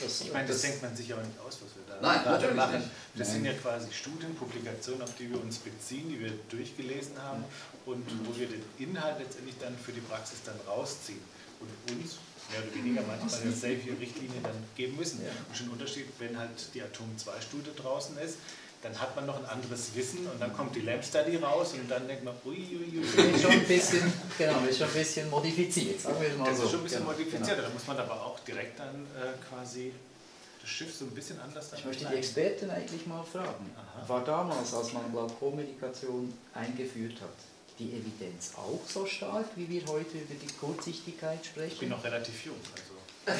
Ich meine, das denkt man sich aber nicht aus, was wir da natürlich machen. nicht. Das sind ja quasi Studien, Publikationen, auf die wir uns beziehen, die wir durchgelesen haben und wo wir den Inhalt letztendlich dann für die Praxis dann rausziehen und uns mehr oder weniger manchmal eine Safe-Richtlinie dann geben müssen. Und schon ein Unterschied, wenn halt die Atom-2-Studie draußen ist, dann hat man noch ein anderes Wissen und dann kommt die Lab-Study raus und dann denkt man, uiuiui. Ist schon ein bisschen, genau, ist schon ein bisschen modifiziert, sagen wir es mal so. Das ist schon ein bisschen genau, modifiziert, genau. da muss man aber auch direkt dann quasi das Schiff so ein bisschen anders dann. Ich möchte die Experten eigentlich mal fragen. Aha. War damals, als man Glaukommedikation eingeführt hat, die Evidenz auch so stark, wie wir heute über die Kurzsichtigkeit sprechen? Ich bin noch relativ jung, also.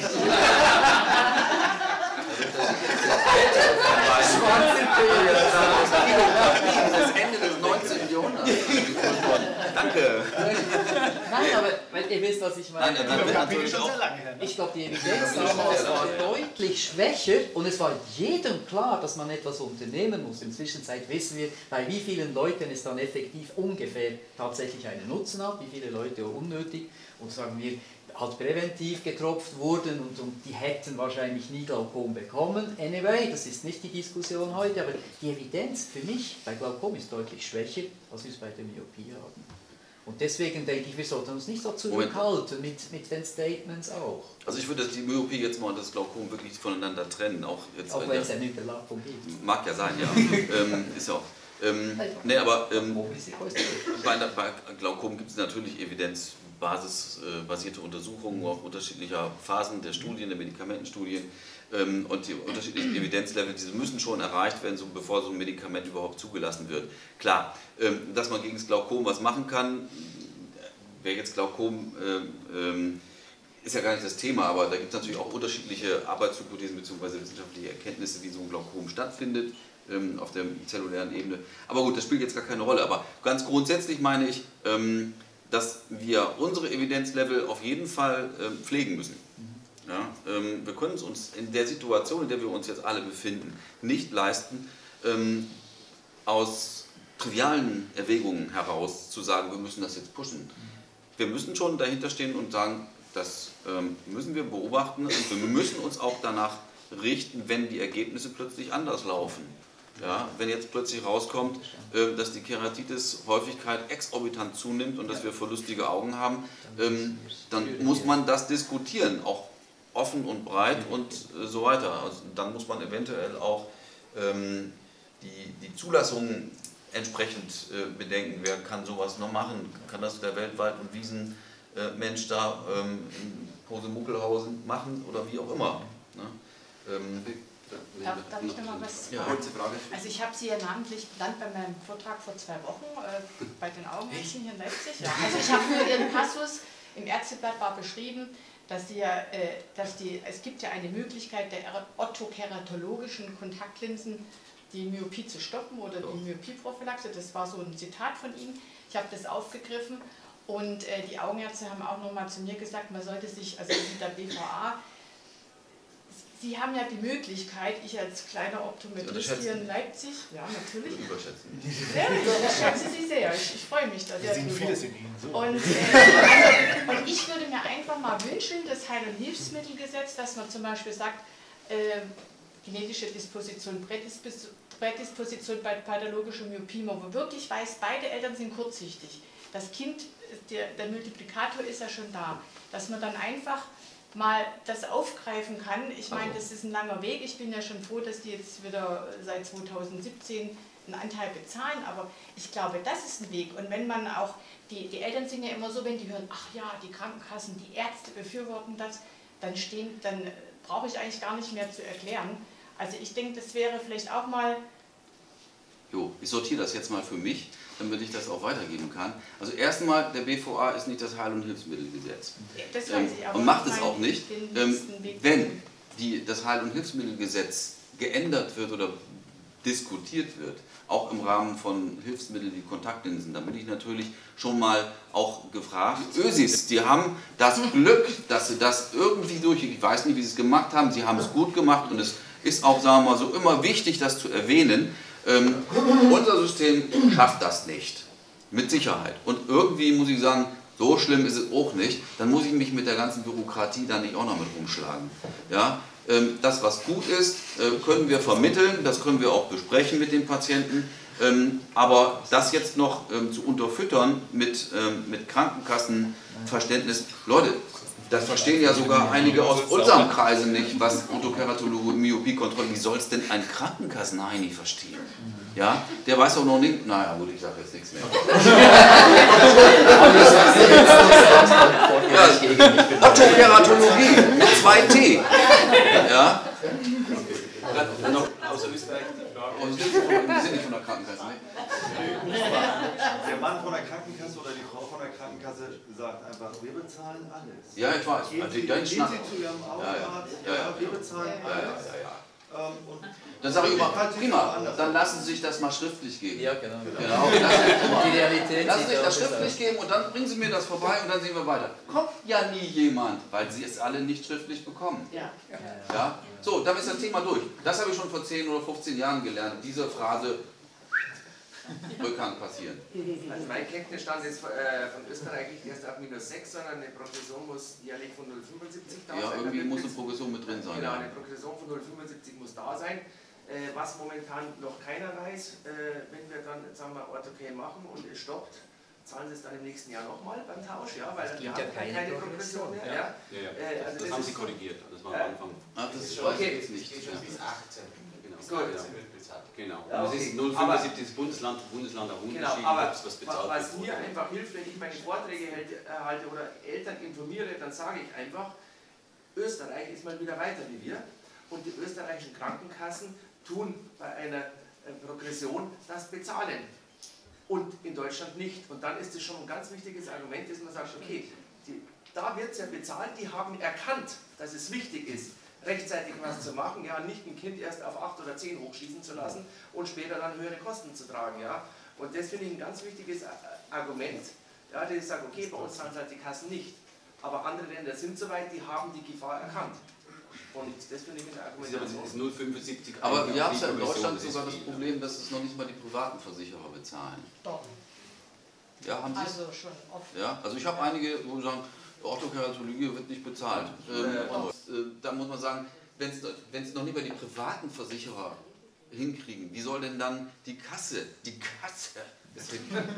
Das Ende des 19. Jahrhunderts. Danke. Nein, aber weil ihr wisst, was ich meine. Nein, dann wird natürlich schon auch. sehr lange her. Ne? Ich glaube, die Evidenz damals war deutlich schwächer und es war jedem klar, dass man etwas unternehmen muss. Inzwischen wissen wir, bei wie vielen Leuten es dann effektiv ungefähr tatsächlich einen Nutzen hat, wie viele Leute unnötig und sagen wir, halt präventiv getropft wurden und die hätten wahrscheinlich nie Glaukom bekommen. Anyway, das ist nicht die Diskussion heute, aber die Evidenz für mich bei Glaukom ist deutlich schwächer, als wir es bei der Myopie haben. Und deswegen denke ich, wir sollten uns nicht so zurückhalten mit den Statements auch. Also ich würde die Myopie jetzt mal und das Glaukom wirklich voneinander trennen. Auch Wenn es eine Überlappung gibt. Mag ja sein, ja. Ist ja auch. Nee, aber bei Glaukom gibt es natürlich evidenzbasierte Untersuchungen auf unterschiedlicher Phasen der Studien, der Medikamentenstudien und die unterschiedlichen Evidenzlevel, diese müssen schon erreicht werden, bevor so ein Medikament überhaupt zugelassen wird. Klar, dass man gegen das Glaukom was machen kann, wer jetzt Glaukom ist ja gar nicht das Thema, aber da gibt es natürlich auch unterschiedliche Arbeitshypothesen bzw. wissenschaftliche Erkenntnisse, wie so ein Glaukom stattfindet auf der zellulären Ebene. Aber gut, das spielt jetzt gar keine Rolle. Aber ganz grundsätzlich meine ich, dass wir unsere Evidenzlevel auf jeden Fall pflegen müssen. Ja, wir können es uns in der Situation, in der wir uns jetzt alle befinden, nicht leisten, aus trivialen Erwägungen heraus zu sagen, wir müssen das jetzt pushen. Wir müssen schon dahinter stehen und sagen, das müssen wir beobachten und wir müssen uns auch danach richten, wenn die Ergebnisse plötzlich anders laufen. Ja, wenn jetzt plötzlich rauskommt, dass die Keratitis-Häufigkeit exorbitant zunimmt und dass wir verlustige Augen haben, dann muss man das diskutieren, auch offen und breit und so weiter. Also dann muss man eventuell auch die Zulassung entsprechend bedenken. Wer kann sowas noch machen? Kann das der Weltweit- und Wiesenmensch da in Pose-Muckelhausen machen oder wie auch immer? Ne? Darf ich noch mal was? Ja. Kurze Frage. Also ich habe Sie ja namentlich genannt bei meinem Vortrag vor 2 Wochen bei den Augenärzten hier in Leipzig. Ja. Also ich habe nur Ihren Passus, im Ärzteblatt war beschrieben, dass es gibt ja eine Möglichkeit der orthokeratologischen Kontaktlinsen, die Myopie zu stoppen oder die Myopie-Prophylaxe. Das war so ein Zitat von Ihnen. Ich habe das aufgegriffen und die Augenärzte haben auch nochmal zu mir gesagt, man sollte sich, also mit der BVA, Sie haben ja die Möglichkeit, ich als kleiner Optometrist hier in Leipzig, ja natürlich, sehr, ich schätze Sie sehr, ich freue mich da sehr drüber. Vieles in Ihnen so. Und ich würde mir einfach mal wünschen, das Heil- und Hilfsmittelgesetz, dass man zum Beispiel sagt, genetische Disposition, Prädisposition bei pathologischer Myopie, wo man wirklich weiß, beide Eltern sind kurzsichtig. Das Kind, der Multiplikator ist ja schon da, dass man dann einfach mal das aufgreifen kann. Ich meine, das ist ein langer Weg. Ich bin ja schon froh, dass die jetzt wieder seit 2017 einen Anteil bezahlen, aber ich glaube, das ist ein Weg. Und wenn man auch, die Eltern sind ja immer so, wenn die hören, ach ja, die Krankenkassen, die Ärzte befürworten das, dann brauche ich eigentlich gar nicht mehr zu erklären. Also ich denke, das wäre vielleicht auch mal... Jo, ich sortiere das jetzt mal für mich, damit ich das auch weitergeben kann. Also erstmal, der BVA ist nicht das Heil- und Hilfsmittelgesetz. Das weiß ich, aber und macht es auch nicht. Wenn den das Heil- und Hilfsmittelgesetz geändert wird oder diskutiert wird, auch im Rahmen von Hilfsmitteln wie Kontaktlinsen, dann bin ich natürlich schon mal auch gefragt. Ösis, die haben das Glück, dass sie das irgendwie ich weiß nicht, wie sie es gemacht haben, sie haben es gut gemacht und es ist auch, sagen wir mal so, immer wichtig, das zu erwähnen. Unser System schafft das nicht, mit Sicherheit. Und irgendwie muss ich sagen, so schlimm ist es auch nicht, dann muss ich mich mit der ganzen Bürokratie da nicht auch noch mit rumschlagen. Ja? das, was gut ist, können wir vermitteln, das können wir auch besprechen mit den Patienten. Aber das jetzt noch zu unterfüttern mit Krankenkassenverständnis, Leute, das verstehen ja sogar einige aus unserem Kreise nicht, was Otokeratologie, Myopiekontrolle, wie soll es denn ein Krankenkassenheini verstehen? Ja, der weiß auch noch nicht, naja gut, ich sage jetzt nichts mehr. Otokeratologie mit 2T. Ja. Außer Österreich die Frage. Wir sind nicht von der Krankenkasse, ne? Der Mann von der Krankenkasse oder die Frau von der Krankenkasse sagt einfach, wir bezahlen alles. Ja, ich weiß. Gehen Sie zu Ihrem Augenarzt, wir bezahlen alles. Und dann sage ich immer, prima, dann lassen Sie sich das mal schriftlich geben. Ja, genau. Die Realität lassen Sie sich das schriftlich geben und dann bringen Sie mir das vorbei und dann sehen wir weiter. Kommt ja nie jemand, weil Sie es alle nicht schriftlich bekommen. Ja? So, dann ist das Thema durch. Das habe ich schon vor 10 oder 15 Jahren gelernt. Diese Phrase, Rückgang passieren. Also mein Kenntnisstand ist von Österreich nicht erst ab -6, sondern eine Progression muss jährlich von 0,75 da sein. Ja, irgendwie muss eine Progression mit drin sein. Genau, eine Progression von 0,75 muss da sein. Was momentan noch keiner weiß, wenn wir dann, sagen wir, Orthopäen machen und es stoppt, zahlen sie es dann im nächsten Jahr nochmal beim Tausch, ja, weil wir haben keine Progression mehr. Also das haben sie korrigiert, das war am Anfang. Ach, das ist okay. jetzt nicht. Geht schon bis 18. Genau. Gut. Genau. Ja, Und es ist 0,75 Bundesland auch unterschiedlich, aber was bezahlt was wird. mir einfach hilft, wenn ich meine Vorträge halte oder Eltern informiere, dann sage ich einfach, Österreich ist mal wieder weiter wie wir und die österreichischen Krankenkassen tun bei einer Progression das bezahlen und in Deutschland nicht. Und dann ist es schon ein ganz wichtiges Argument, dass man sagt, okay, da wird es ja bezahlt, die haben erkannt, dass es wichtig ist, rechtzeitig was zu machen, ja, nicht ein Kind erst auf 8 oder 10 hochschießen zu lassen und später dann höhere Kosten zu tragen, ja. Und das finde ich ein ganz wichtiges Argument, ja, die sagen, okay, bei uns zahlen halt die Kassen nicht, aber andere Länder sind soweit, die haben die Gefahr erkannt. Und das finde ich ein Argument. Das ist 0,75. Aber wir haben ja in Deutschland sogar das Problem, dass es noch nicht mal die privaten Versicherer bezahlen. Doch. Ja, haben Sie es? Also schon oft. Ja, also ich habe einige, wo sagen, Orthokeratologie wird nicht bezahlt. Da muss man sagen, wenn es noch nicht mal die privaten Versicherer hinkriegen, wie soll denn dann die Kasse es hinkriegen?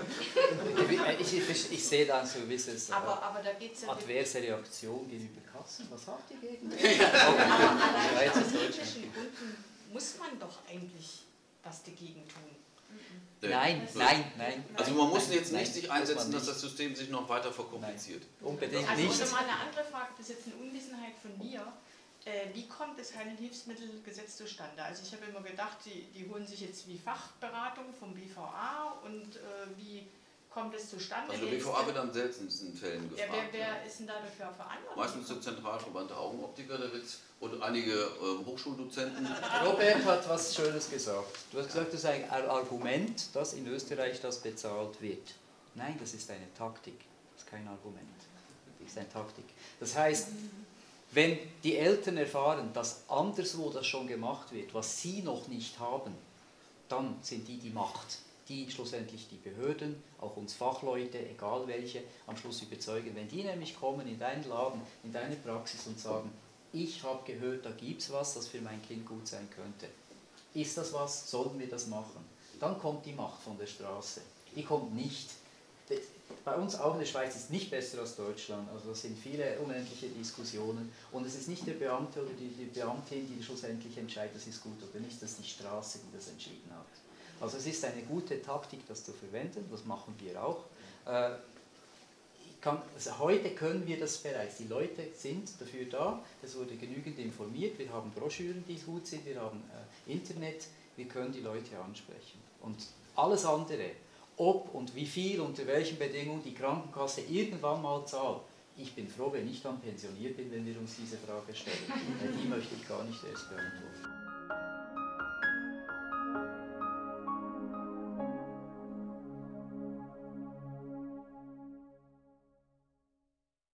Ich sehe da so ein gewisses Aber da geht es ja... adverse Reaktion gegenüber Kassen. Was habt ihr gegen das? Aber aus technischen Gründen muss man doch eigentlich was dagegen tun. Nein. Also man muss jetzt Nein, nicht sich einsetzen, dass das System sich noch weiter verkompliziert. Unbedingt Also nicht. mal eine andere Frage, das ist jetzt eine Unwissenheit von mir. Wie kommt das Heilhilfsmittelgesetz zustande? Also ich habe immer gedacht, die holen sich jetzt wie Fachberatung vom BVA und wie kommt es zustande? Also der BVA wird am seltensten Fällen gefragt. Wer ist denn da dafür verantwortlich? Meistens der Zentralverband der Augenoptiker, der wird und einige Hochschuldozenten. Robert hat was Schönes gesagt. Du hast gesagt, das ist ein Argument, dass in Österreich das bezahlt wird. Nein, das ist eine Taktik. Das ist kein Argument. Das ist eine Taktik. Das heißt, wenn die Eltern erfahren, dass anderswo das schon gemacht wird, was sie noch nicht haben, dann sind die Macht, die schlussendlich die Behörden, auch uns Fachleute, egal welche, am Schluss überzeugen. Wenn die nämlich kommen in deinen Laden, in deine Praxis und sagen, ich habe gehört, da gibt es was, das für mein Kind gut sein könnte. Ist das was? Sollen wir das machen? Dann kommt die Macht von der Straße. Die kommt nicht. Bei uns auch in der Schweiz ist nicht besser als Deutschland. Also es sind viele unendliche Diskussionen. Und es ist nicht der Beamte oder die Beamtin, die schlussendlich entscheidet, das ist gut oder nicht, das ist die Straße, die das entschieden hat. Also es ist eine gute Taktik, das zu verwenden, das machen wir auch. Also heute können wir das bereits, die Leute sind dafür da, es wurde genügend informiert, wir haben Broschüren, die gut sind, wir haben Internet, wir können die Leute ansprechen. Und alles andere, ob und wie viel, unter welchen Bedingungen die Krankenkasse irgendwann mal zahlt, ich bin froh, wenn ich dann pensioniert bin, wenn wir uns diese Frage stellen. Die möchte ich gar nicht erst beantworten.